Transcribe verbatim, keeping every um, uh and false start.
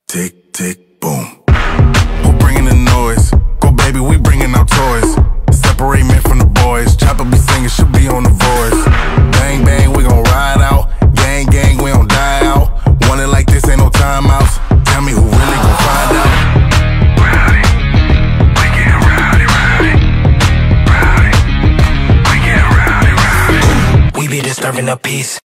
tick, tick, boom. Who bringing the noise? Go baby, we bringing our toys. Separate men from the boys. Chopper be singing, she'll be on the voice. Bang, bang, we gon' ride out. Gang, gang, we don't die out. Want it like this, ain't no timeouts. Tell me who really gon' find out. Rowdy, we get rowdy, rowdy. Rowdy, we get rowdy, rowdy. We be disturbing the peace.